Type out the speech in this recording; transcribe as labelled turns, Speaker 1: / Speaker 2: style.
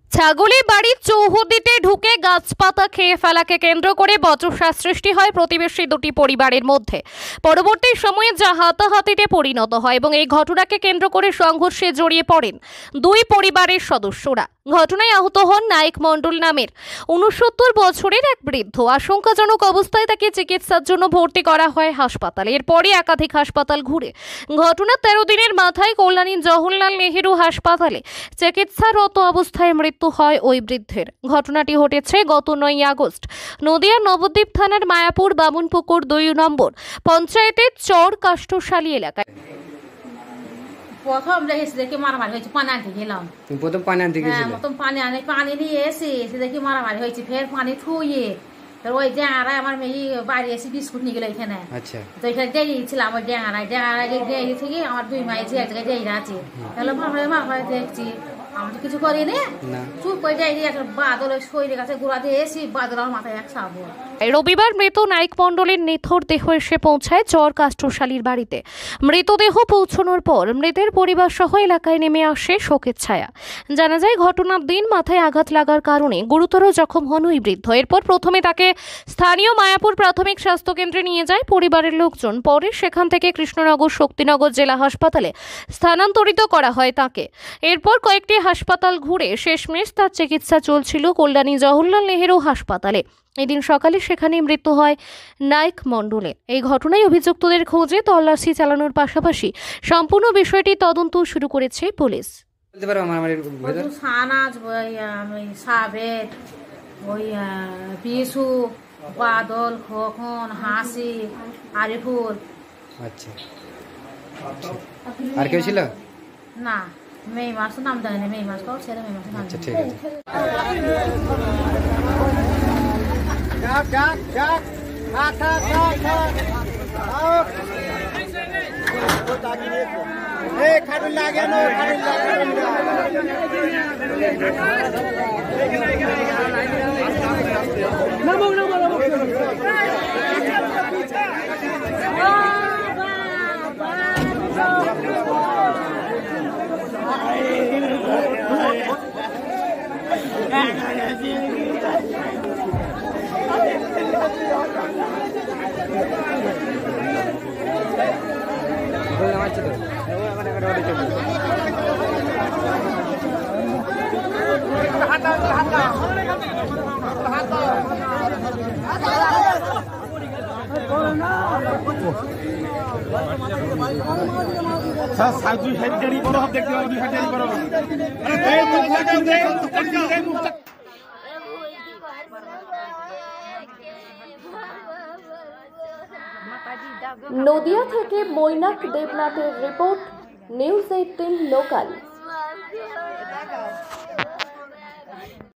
Speaker 1: ছাগলের বাড়ির চৌহদ্দিতে ঢুকে গাছপাতা খেয়ে ফেলাকে কেন্দ্র করে বচসা সৃষ্টি হয় প্রতিবেশী দুটি পরিবারের মধ্যে। পরবর্তী সময়ে যা হাতাহাতিতে পরিণত হয় এবং এই ঘটনাকে কেন্দ্র করে সংঘর্ষে জড়িয়ে পড়েন দুই পরিবারের সদস্যরা। ঘটনায় আহত হন নায়ক মণ্ডল নামের ৬৯ বছরের এক বৃদ্ধ। আশঙ্কাজনক অবস্থায় তাকে চিকিৎসার জন্য ভর্তি করা হয় হাসপাতালে। এরপরে একাধিক হাসপাতাল ঘুরে ঘটনার ১৩ দিনের মাথায় কল্যাণীর জওহরলাল নেহেরু হাসপাতালে চিকিৎসারত অবস্থায় মৃত্যু হয় ওই বৃদ্ধের। ঘটনাটি ঘটেছে গত ৯ আগস্ট নদিয়ার নবদ্বীপ থানার মায়াপুর বামুনপুকুর ২ নম্বর পঞ্চায়েতের চর কাষ্ঠশালী এলাকায়।
Speaker 2: প্রথম দেখি মারামারি হয়েছে, পানি আনতে গেলাম।
Speaker 3: প্রথম পানি আনতে গেছিলাম,
Speaker 2: প্রথম পানি নিয়ে এসে দেখি মারামারি হয়েছে। ফের পানি থুয়ে ওই ড্যাঙারায় আমার মেয়ে বাড়ি এসে বিস্কুট নিয়ে গেল এখানে। আচ্ছা, তো এখানে ডেয়েছিলাম ওই ড্যাঙারায় ডেয়ে থেকে আমার দুই মায়ের যে এক জায়গায় ডেয়ে আছে। তাহলে মারামারি দেখছি, আমি তো কিছু করিনি, চুপ করে যাই একটা বাদল শরীরের কাছে গোড়া দিয়ে এসি, বাদল আমার মাথায় এক সাবো।
Speaker 1: রবিবার মৃত নায়ক মণ্ডলের নিথর দেহ এসে পৌঁছায় চর কাষ্ঠশালীর বাড়িতে। মৃতদেহ পৌঁছানোর পর মৃতের পরিবার সহ এলাকায় নেমে আসে শোকের ছায়া। জানা যায় ঘটনার দিন মাথায় আঘাত লাগার কারণে গুরুতর জখম হন ওই বৃদ্ধ। এরপর প্রথমে তাকে স্থানীয় মায়াপুর প্রাথমিক স্বাস্থ্য কেন্দ্রে নিয়ে যায় পরিবারের লোকজন। পরে সেখান থেকে কৃষ্ণনগর শক্তিনগর জেলা হাসপাতালে স্থানান্তরিত করা হয় তাকে। এরপর কয়েকটি হাসপাতাল ঘুরে শেষমেশ তার চিকিৎসা চলছিল কল্যাণী জওহরলাল নেহেরু হাসপাতালে। এদিন সকালে সেখানে মৃত্যু হয় নায়ক মণ্ডলের। এই ঘটনায় অভিযুক্তদের খোঁজে তল্লাশি চালানোর পাশাপাশি সম্পূর্ণ বিষয়টি তদন্ত শুরু করেছে পুলিশ।
Speaker 2: পিসু, বাদল, খোকন, হাসি, আরিফুল।
Speaker 3: আচ্ছা, আর কেউ ছিল
Speaker 2: না? মেয়ে মাস নাম দেয়নি, মেয়ে মাস কাউ ছেলে মেয়ে মাস নাম।
Speaker 3: আচ্ছা, ঠিক আছে।
Speaker 1: নদিয়া থেকে মৈনাক দেবনাথের রিপোর্ট, নিউজ 18 লোকাল।